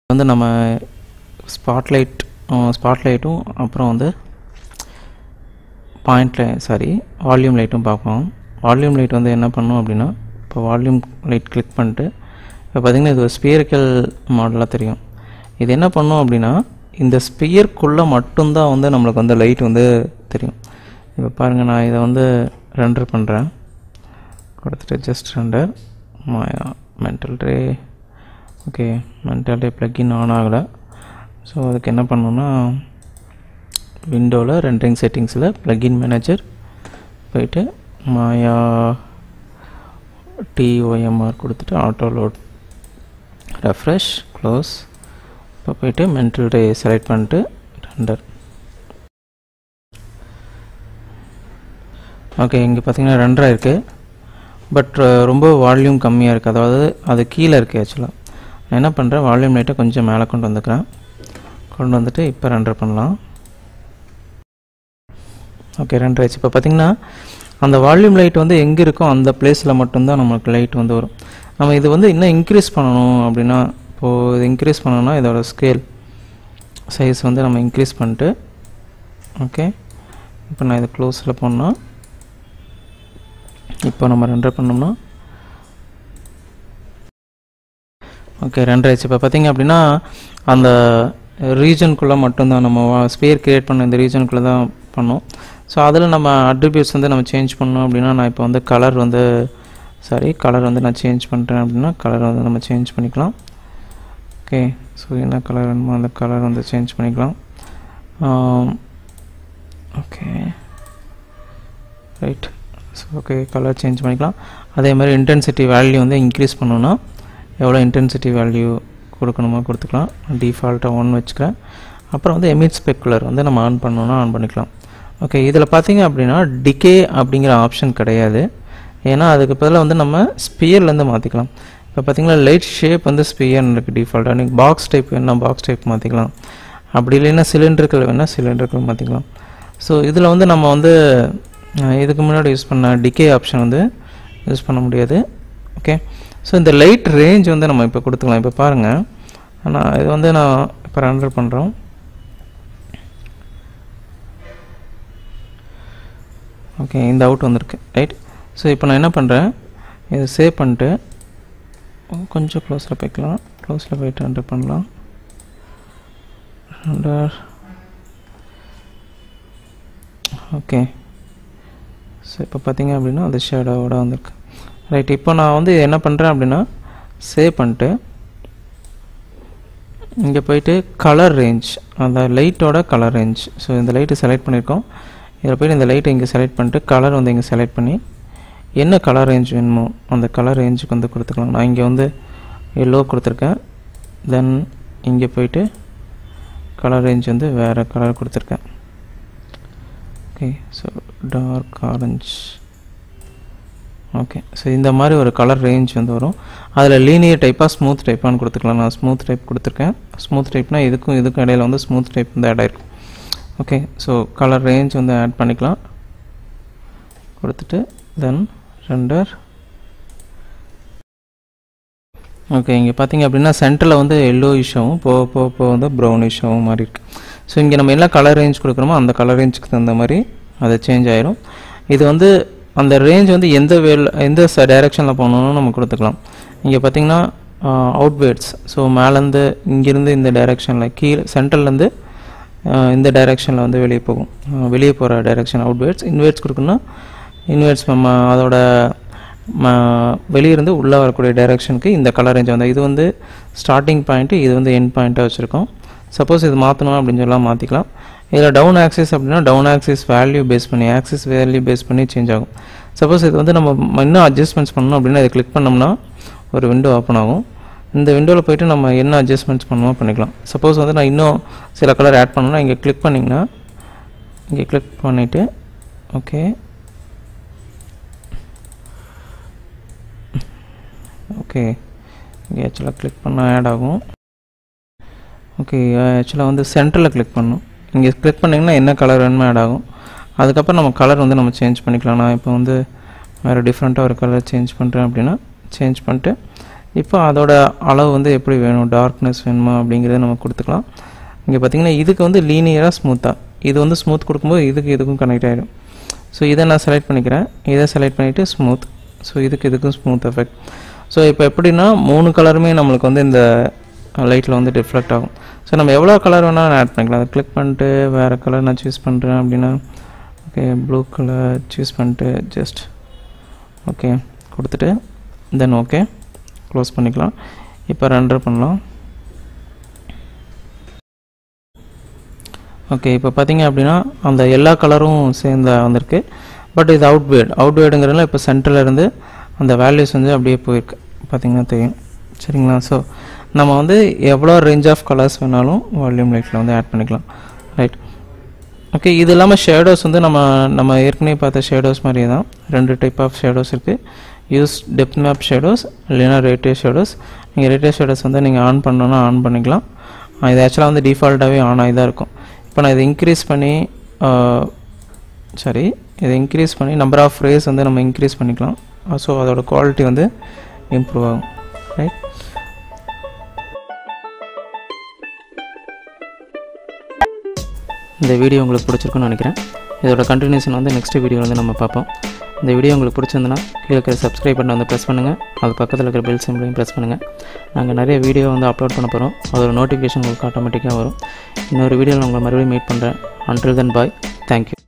வந்து நம்ம ஸ்பாட்லைட்டும் அப்புறம் வந்து வால்யூம் லைட்டும் பார்ப்போம். வால்யூம் லைட் வந்து என்ன பண்ணும் அப்படின்னா, இப்போ வால்யூம் லைட் கிளிக் பண்ணிட்டு இப்போ பார்த்திங்கன்னா இது ஒரு ஸ்பியரிக்கல் மாடலாக தெரியும். இது என்ன பண்ணும் அப்படின்னா, இந்த ஸ்பியர்க்குள்ளே மட்டும்தான் வந்து நம்மளுக்கு வந்து லைட் வந்து தெரியும். இப்போ பாருங்கள், நான் இதை வந்து ரெண்டர் பண்ணுறேன். கொடுத்துட்டு just render Maya mental ray. Okay, mental ray plugin on ஆகலை. ஸோ அதுக்கு என்ன பண்ணணும்னா, விண்டோவில் ரெண்டரிங் செட்டிங்ஸில் ப்ளக்கின் மேனேஜர் போயிட்டு மாயா TOMR கொடுத்துட்டு ஆட்டோ லோட் ரெஃப்ரெஷ் க்ளோஸ். இப்போ போயிட்டு மென்டல் ரே செலக்ட் பண்ணிட்டு ரெண்டர். ஓகே, இங்கே பார்த்தீங்கன்னா ரெண்டராக இருக்குது. பட் ரொம்ப வால்யூம் கம்மியாக இருக்குது, அதாவது அது கீழே இருக்குது. ஆக்சுவலாக நான் என்ன பண்ணுறேன், வால்யூம் லைட்டை கொஞ்சம் மேலே கொண்டு வந்துக்கிறேன். கொண்டு வந்துட்டு இப்போ ரெண்டர் பண்ணலாம். ஓகே, ரெண்டர் ஆச்சு. இப்போ பார்த்திங்கன்னா அந்த வால்யூம் லைட் வந்து எங்கே இருக்கோ அந்த பிளேஸில் மட்டும்தான் நமக்கு லைட் வந்து வரும். நம்ம இது வந்து இன்னும் இன்க்ரீஸ் பண்ணணும் அப்படின்னா, இப்போது இது இன்க்ரீஸ் பண்ணணும்னா இதோட ஸ்கேல் சைஸ் வந்து நம்ம இன்க்ரீஸ் பண்ணிட்டு, ஓகே இப்போ நான் இதை க்ளோஸில் போனால், இப்போ நம்ம ரெண்டர் பண்ணோம்னா ஓகே ரெண்டர் ஆச்சு. இப்போ பார்த்திங்க அப்படின்னா அந்த ரீஜனுக்குள்ளே மட்டும்தான் நம்ம ஸ்பியர் கிரியேட் பண்ண இந்த ரீஜனுக்குள்ளே தான் பண்ணோம். ஸோ அதில் நம்ம அட்ரிபியூட்ஸ் வந்து நம்ம சேஞ்ச் பண்ணோம் அப்படின்னா, நான் இப்போ வந்து கலர் வந்து நான் சேஞ்ச் பண்ணுறேன் அப்படின்னா கலர் வந்து நம்ம சேஞ்ச் பண்ணிக்கலாம். ஓகே, ஸோ என்ன கலர் வேணுமோ அந்த கலர் வந்து சேஞ்ச் பண்ணிக்கலாம். Okay right. So okay, colour change பண்ணிக்கலாம். அதே மாதிரி இன்டென்சிட்டி வேல்யூ வந்து இன்க்ரீஸ் பண்ணோன்னா எவ்வளோ இன்டென்சிட்டி வேல்யூ கொடுக்கணுமோ கொடுத்துக்கலாம். டிஃபால்ட்டாக 1 வச்சுக்கிறேன். அப்புறம் வந்து எமிட் ஸ்பெக்குலர் வந்து நம்ம ஆன் பண்ணோன்னா ஆன் பண்ணிக்கலாம். ஓகே, இதில் பார்த்தீங்க அப்படின்னா டிகே அப்படிங்கிற ஆப்ஷன் கிடையாது. ஏன்னா அதுக்கு பதிலாக வந்து நம்ம ஸ்பியர்லேருந்து மாற்றிக்கலாம். இப்போ பார்த்திங்கன்னா லைட் ஷேப் வந்து ஸ்பியர்னு இருக்குது டிஃபால்ட்டாக. நீங்கள் பாக்ஸ் டைப் வேணால் பாக்ஸ் டைப் மாற்றிக்கலாம். அப்படி இல்லைன்னா சிலிண்டர்கள் வேணால் சிலிண்டர்கள் மாற்றிக்கலாம். ஸோ இதில் வந்து நம்ம வந்து இதுக்கு முன்னாடி யூஸ் பண்ண டிகே ஆப்ஷன் வந்து யூஸ் பண்ண முடியாது. ஓகே, ஸோ இந்த லைட் ரேஞ்ச் வந்து நம்ம இப்போ கொடுத்துக்கலாம். இப்போ பாருங்கள், ஆனால் இது வந்து நான் இப்போ ரெண்டர் பண்ணுறோம். ஓகே, இந்த அவுட் வந்திருக்கு ரைட். ஸோ இப்போ நான் என்ன பண்ணுறேன், இதை சேவ் பண்ணிட்டு கொஞ்சம் க்ளோஸில் போய்க்கலாம். க்ளோஸில் போய்ட்டு ரெண்டர் பண்ணலாம். Render okay. ஸோ இப்போ பார்த்தீங்க அப்படின்னா அது ஷேடோவோட வந்திருக்கு ரைட். இப்போ நான் வந்து என்ன பண்ணுறேன் அப்படின்னா, சேவ் பண்ணிட்டு இங்கே போயிட்டு கலர் ரேஞ்ச், அந்த லைட்டோட கலர் ரேஞ்ச். ஸோ இந்த லைட்டை செலக்ட் பண்ணியிருக்கோம். இதில் போய்ட்டு இந்த லைட்டை இங்கே செலக்ட் பண்ணிட்டு கலர் வந்து இங்கே செலக்ட் பண்ணி என்ன கலர் ரேஞ்ச் வேணுமோ அந்த கலர் ரேஞ்சுக்கு வந்து கொடுத்துக்கலாம். நான் இங்கே வந்து எல்லோ கொடுத்துருக்கேன். தென் இங்கே போயிட்டு கலர் ரேஞ்ச் வந்து வேறு கலர் கொடுத்துருக்கேன். Okay, so dark orange. Okay, so இந்த மாதிரி ஒரு கலர் ரேஞ்ச் வந்து வரும். அதில் லீனியர் டைப்பாக ஸ்மூத் டைப்பான்னு கொடுத்துக்கலாம். நான் ஸ்மூத் டைப் கொடுத்துருக்கேன். ஸ்மூத் டைப்னால் இதுக்கும் இடையில வந்து ஸ்மூத் டைப் வந்து ஆட் ஆகிருக்கும். ஓகே, ஸோ கலர் ரேஞ்ச் வந்து ஆட் பண்ணிக்கலாம். கொடுத்துட்டு தென் ரெண்டர். ஓகே, இங்கே பார்த்தீங்க அப்படின்னா சென்டரில் வந்து எல்லோ இஷ்ஷாகவும் போக வந்து ப்ரௌன் இஷ்ஷாகவும் மாதிரி இருக்குது. ஸோ இங்கே நம்ம என்ன கலர் ரேஞ்ச் கொடுக்குறோமோ அந்த கலர் ரேஞ்சுக்கு தகுந்த மாதிரி அது சேஞ்ச் ஆயிரும். இது வந்து அந்த ரேஞ்ச் வந்து எந்த டைரெக்ஷனில் போகணுன்னு நம்ம கொடுத்துக்கலாம். இங்கே பார்த்தீங்கன்னா அவுட்வேர்ட்ஸ், ஸோ மேலேருந்து இங்கேருந்து இந்த டைரெக்ஷனில் கீழே சென்டர்லேருந்து இந்த டைரெக்ஷனில் வந்து வெளியே போகிற டைரெக்ஷன் அவுட்வேர்ட்ஸ். இன்வேர்ட்ஸ் கொடுக்கணும்னா இன்வேர்ட்ஸ் அதோட வெளியிருந்து உள்ளே வரக்கூடிய டைரெக்ஷனுக்கு இந்த கலர் ரேஞ்ச் வந்து இது வந்து ஸ்டார்டிங் பாயிண்ட்டு, இது வந்து எண்ட் பாயிண்ட்டாக வச்சுருக்கோம். சப்போஸ் இது மாற்றணும் அப்படின்னு சொல்லலாம் மாற்றிக்கலாம். இதில் டவுன் ஆக்சிஸ் அப்படின்னா டவுன் ஆக்சிஸ் வேல்யூ பேஸ் பண்ணி சேஞ்ச் ஆகும். சப்போஸ் இது வந்து நம்ம இன்னும் அட்ஜஸ்ட்மெண்ட்ஸ் பண்ணணும் அப்படின்னா இதை கிளிக் பண்ணோம்னா ஒரு விண்டோ ஓப்பன் ஆகும். இந்த விண்டோவில் போய்ட்டு நம்ம என்ன அட்ஜஸ்ட்மெண்ட்ஸ் பண்ணணுமோ பண்ணிக்கலாம். சப்போஸ் வந்து நான் இன்னும் சில கலர் ஆட் பண்ணணும்னா இங்கே கிளிக் பண்ணிங்கன்னா இங்கே கிளிக் பண்ணிவிட்டு ஓகே ஓகே இங்கே ஆக்சுவலாக கிளிக் பண்ணால் ஆட் ஆகும். ஓகே, ஆக்சுவலாக வந்து சென்டரில் கிளிக் பண்ணணும். இங்கே கிளிக் பண்ணிங்கன்னா என்ன கலர் வேணுமோ ஆட் ஆகும். அதுக்கப்புறம் நம்ம கலர் வந்து நம்ம சேஞ்ச் பண்ணிக்கலாம். நான் இப்போ வந்து வேறு டிஃப்ரெண்ட்டாக ஒரு கலர் சேஞ்ச் பண்ணுறேன் அப்படின்னா சேஞ்ச் பண்ணிட்டு இப்போ அதோட அளவு வந்து எப்படி வேணும், டார்க்னஸ் வேணுமா அப்படிங்கிறத நம்ம கொடுத்துக்கலாம். இங்கே பார்த்தீங்கன்னா இதுக்கு வந்து லீனியராக ஸ்மூத்தாக, இது வந்து ஸ்மூத் கொடுக்கும்போது இதுக்கும் கனெக்ட் ஆகிடும். ஸோ இதை நான் செலக்ட் பண்ணிக்கிறேன், இதை செலக்ட் பண்ணிவிட்டு ஸ்மூத். ஸோ இதுக்கும் ஸ்மூத் எஃபெக்ட். ஸோ இப்போ எப்படின்னா 3 கலருமே நம்மளுக்கு வந்து இந்த லைட்டில் வந்து ரிஃப்ளெக்ட் ஆகும். ஸோ நம்ம எவ்வளோ கலர் வேணாலும் ஆட் பண்ணிக்கலாம். அதை கிளிக் பண்ணிட்டு வேறு கலர் நான் சூஸ் பண்ணுறேன் அப்படின்னா ஓகே ப்ளூ கலர் சூஸ் பண்ணிட்டு ஜஸ்ட் ஓகே கொடுத்துட்டு தென் ஓகே க்ளோஸ் பண்ணிக்கலாம். இப்போ ரெண்டர் பண்ணலாம். ஓகே இப்போ பார்த்தீங்க அப்படின்னா அந்த எல்லா கலரும் சேர்ந்து வந்திருக்கு. பட் இது அவுட்வேர்டுங்கிறதுல இப்போ சென்டரில் இருந்து அந்த வேல்யூஸ் வந்து அப்படியே போயிருக்கு, பார்த்தீங்கன்னா தெரியும். சரிங்களா? ஸோ நம்ம வந்து எவ்வளோ ரேஞ்ச் ஆஃப் கலர்ஸ் வேணாலும் வால்யூம் லைட்டில் வந்து ஆட் பண்ணிக்கலாம். ரைட். ஓகே இது இல்லாமல் ஷேடோஸ் வந்து நம்ம ஏற்கனவே பார்த்த ஷேடோஸ் மாதிரியே தான் 2 டைப் ஆஃப் ஷேடோஸ் இருக்குது. யூஸ் டெப்த் மேப் ஷேடோஸ் இல்லைனா ரேடியஸ் ஷேடோஸ். நீங்கள் ரேடியஸ் ஷேடோஸ் வந்து நீங்கள் ஆன் பண்ணணுன்னா ஆன் பண்ணிக்கலாம். இது ஆக்சுவலாக வந்து டிஃபால்ட்டாகவே ஆன் ஆகி தான் இருக்கும். இப்போ நான் இதை இன்க்ரீஸ் பண்ணி நம்பர் ஆஃப் ரேஸ் வந்து நம்ம இன்க்ரீஸ் பண்ணிக்கலாம். ஸோ அதோட குவாலிட்டி வந்து இம்ப்ரூவ் ஆகும். ரைட். இந்த வீடியோ உங்களுக்கு பிடிச்சிருக்குன்னு நினைக்கிறேன். இதோட கண்டினியூஷன் வந்து நெக்ஸ்ட் வீடியோ வந்து நம்ம பார்ப்போம். இந்த வீடியோ உங்களுக்கு பிடிச்சிருந்துன்னா கீழே இருக்கிற சப்ஸ்கிரைப் பட்டன் வந்து ப்ரெஸ் பண்ணுங்கள். அது பக்கத்தில் இருக்கிற பெல் சிம்பிளையும் ப்ரெஸ் பண்ணுங்கள். நாங்கள் நிறைய வீடியோ வந்து அப்லோட் பண்ண போகிறோம். அதோட நோட்டிஃபிகேஷன் உங்களுக்கு ஆட்டோமேட்டிக்காக வரும். இன்னொரு வீடியோவில் உங்களை மறுபடியும் மீட் பண்ணுறேன். Until then, bye. Thank you.